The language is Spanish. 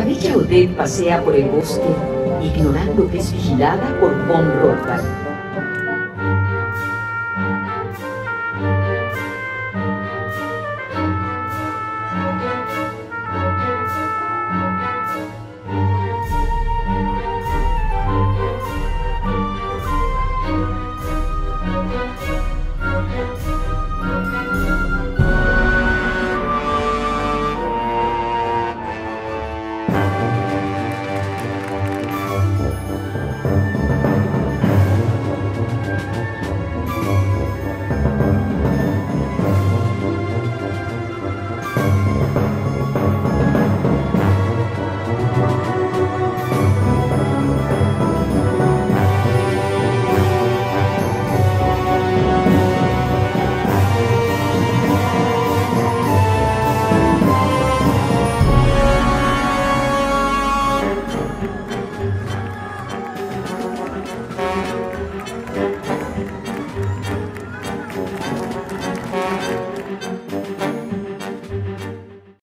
La bella Odette pasea por el bosque, ignorando que es vigilada por von Rothbard.